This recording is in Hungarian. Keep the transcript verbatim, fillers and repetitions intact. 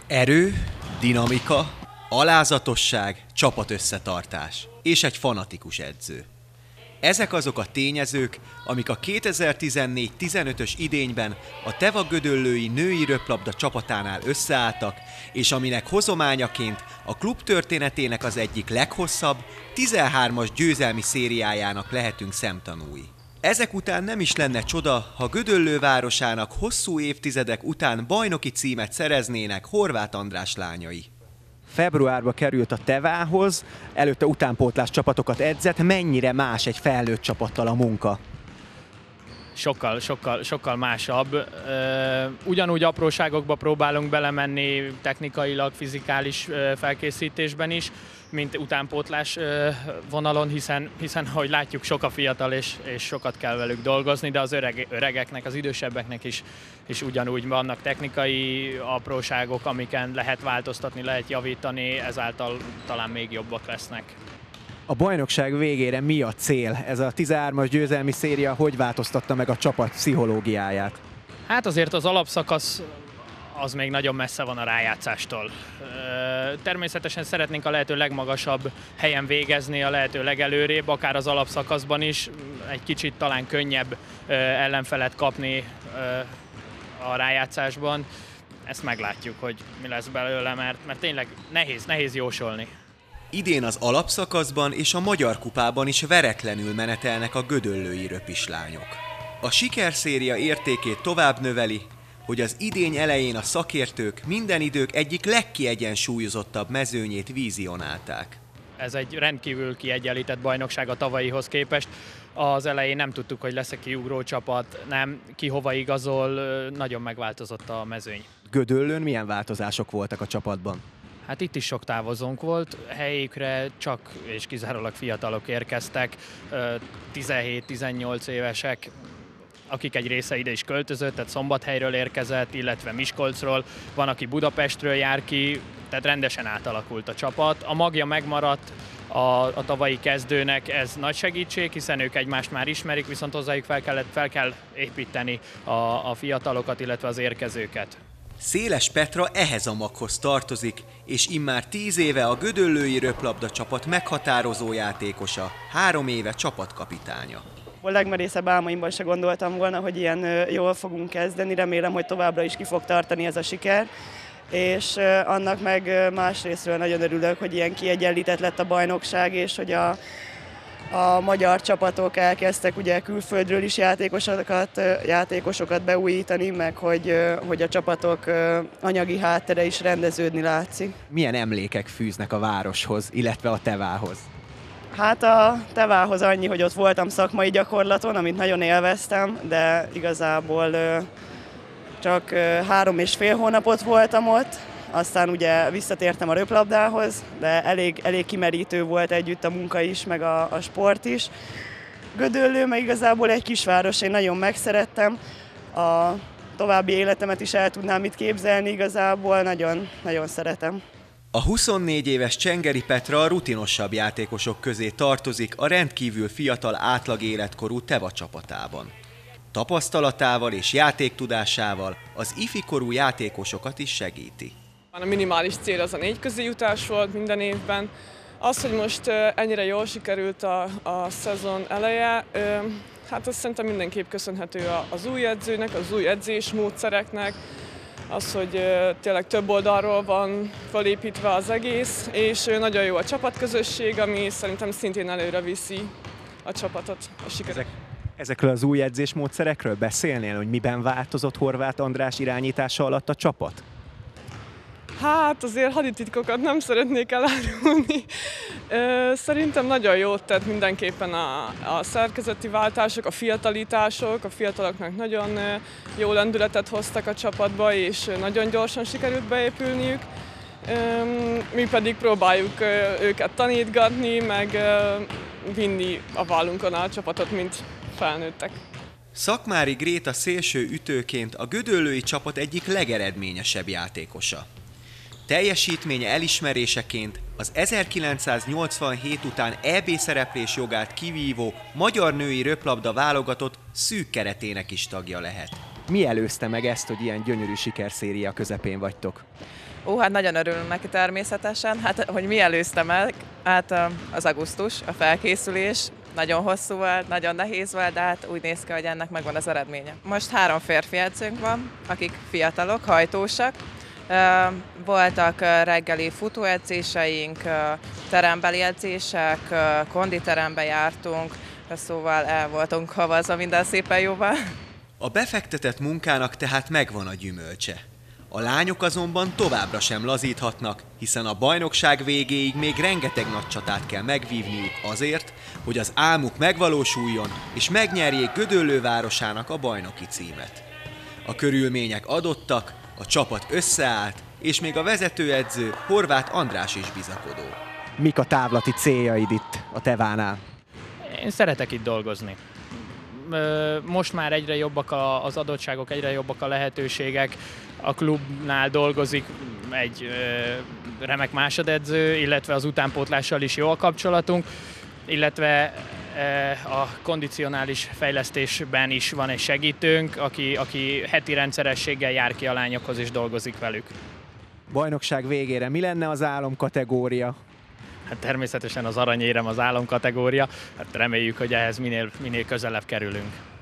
Erő, dinamika, alázatosság, csapatösszetartás és egy fanatikus edző. Ezek azok a tényezők, amik a kétezer-tizennégy tizenötös idényben a Teva gödöllői női röplabda csapatánál összeálltak, és aminek hozományaként a klub történetének az egyik leghosszabb, tizenhármas győzelmi szériájának lehetünk szemtanúi. Ezek után nem is lenne csoda, ha Gödöllő városának hosszú évtizedek után bajnoki címet szereznének Horváth András lányai. Februárba került a Tevához, előtte utánpótlás csapatokat edzett. Mennyire más egy felnőtt csapattal a munka? Sokkal, sokkal, sokkal másabb. Ugyanúgy apróságokba próbálunk belemenni technikailag, fizikális felkészítésben is, mint utánpótlás vonalon, hiszen, hiszen ahogy látjuk, sok a fiatal és, és sokat kell velük dolgozni, de az öreg, öregeknek, az idősebbeknek is, is ugyanúgy vannak technikai apróságok, amiken lehet változtatni, lehet javítani, ezáltal talán még jobbak lesznek. A bajnokság végére mi a cél? Ez a tizenhármas győzelmi széria hogy változtatta meg a csapat pszichológiáját? Hát azért az alapszakasz az még nagyon messze van a rájátszástól. Természetesen szeretnénk a lehető legmagasabb helyen végezni, a lehető legelőrébb, akár az alapszakaszban is, egy kicsit talán könnyebb ellenfelet kapni a rájátszásban. Ezt meglátjuk, hogy mi lesz belőle, mert, mert tényleg nehéz, nehéz jósolni. Idén az alapszakaszban és a Magyar Kupában is veretlenül menetelnek a gödöllői röpislányok. A sikerszéria értékét tovább növeli, hogy az idény elején a szakértők minden idők egyik legkiegyensúlyozottabb mezőnyét vizionálták. Ez egy rendkívül kiegyenlített bajnokság a tavalyihoz képest. Az elején nem tudtuk, hogy lesz-e kiugró csapat, nem, ki hova igazol, nagyon megváltozott a mezőny. Gödöllőn milyen változások voltak a csapatban? Hát itt is sok távozónk volt, helyükre csak és kizárólag fiatalok érkeztek, tizenhét-tizennyolc évesek, akik egy része ide is költözött, tehát Szombathelyről érkezett, illetve Miskolcról, van, aki Budapestről jár ki, tehát rendesen átalakult a csapat. A magja megmaradt a, a tavalyi kezdőnek, ez nagy segítség, hiszen ők egymást már ismerik, viszont hozzájuk fel, kellett, fel kell építeni a, a fiatalokat, illetve az érkezőket. Széles Petra ehhez a maghoz tartozik, és immár tíz éve a gödöllői röplabda csapat meghatározó játékosa, három éve csapatkapitánya. A legmerészebb álmaimban se gondoltam volna, hogy ilyen jól fogunk kezdeni, remélem, hogy továbbra is ki fog tartani ez a siker, és annak meg másrésztről nagyon örülök, hogy ilyen kiegyenlített lett a bajnokság, és hogy a, a magyar csapatok elkezdtek ugye külföldről is játékosokat, játékosokat beújítani, meg hogy, hogy a csapatok anyagi háttere is rendeződni látszik. Milyen emlékek fűznek a városhoz, illetve a Tevához? Hát a Tevához annyi, hogy ott voltam szakmai gyakorlaton, amit nagyon élveztem, de igazából csak három és fél hónapot voltam ott, aztán ugye visszatértem a röplabdához, de elég, elég kimerítő volt együtt a munka is, meg a, a sport is. Gödöllő meg igazából egy kisváros, én nagyon megszerettem, a további életemet is el tudnám itt képzelni, igazából nagyon, nagyon szeretem. A huszonnégy éves Csengeri Petra a rutinosabb játékosok közé tartozik a rendkívül fiatal átlag életkorú Teva csapatában. Tapasztalatával és játéktudásával az ifikorú játékosokat is segíti. A minimális cél az a négy közé jutás volt minden évben. Az, hogy most ennyire jól sikerült a, a szezon eleje, hát azt szerintem mindenképp köszönhető az új edzőnek, az új edzésmódszereknek, az, hogy tényleg több oldalról van felépítve az egész, és nagyon jó a csapatközösség, ami szerintem szintén előre viszi a csapatot, a sikert. Ezek, ezekről az új edzésmódszerekről beszélnél, hogy miben változott Horváth András irányítása alatt a csapat? Hát azért hadititkokat nem szeretnék elárulni. Szerintem nagyon jót tett mindenképpen a, a szerkezeti váltások, a fiatalítások, a fiataloknak nagyon jó lendületet hoztak a csapatba, és nagyon gyorsan sikerült beépülniük. Mi pedig próbáljuk őket tanítgatni, meg vinni a vállunkon a csapatot, mint felnőttek. Szakmári Gréta szélső ütőként a gödöllői csapat egyik legeredményesebb játékosa. Teljesítménye elismeréseként az ezerkilencszáznyolcvanhét után é bé szereplés jogát kivívó magyar női röplabda válogatott szűk keretének is tagja lehet. Mi előzte meg ezt, hogy ilyen gyönyörű sikerszéria közepén vagytok? Ó, hát nagyon örülünk neki természetesen. Hát, hogy mi előzte meg? Hát az augusztus, a felkészülés. Nagyon hosszú volt, nagyon nehéz volt, de hát úgy néz ki, hogy ennek megvan az eredménye. Most három férfi edzőnk van, akik fiatalok, hajtósak. Voltak reggeli futóedzéseink, terembeli edzések, konditerembe jártunk, szóval el voltunk havazva minden szépen jóval. A befektetett munkának tehát megvan a gyümölcse. A lányok azonban továbbra sem lazíthatnak, hiszen a bajnokság végéig még rengeteg nagy csatát kell megvívniuk azért, hogy az álmuk megvalósuljon és megnyerjék Gödöllő városának a bajnoki címet. A körülmények adottak, a csapat összeállt, és még a vezetőedző Horváth András is bizakodó. Mik a távlati céljaid itt a Tevánál? Én szeretek itt dolgozni. Most már egyre jobbak az adottságok, egyre jobbak a lehetőségek. A klubnál dolgozik egy remek másodedző, illetve az utánpótlással is jó a kapcsolatunk, illetve a kondicionális fejlesztésben is van egy segítőnk, aki, aki heti rendszerességgel jár ki a lányokhoz és dolgozik velük. Bajnokság végére mi lenne az álomkategória? Hát természetesen az aranyérem az álomkategória, hát reméljük, hogy ehhez minél, minél közelebb kerülünk.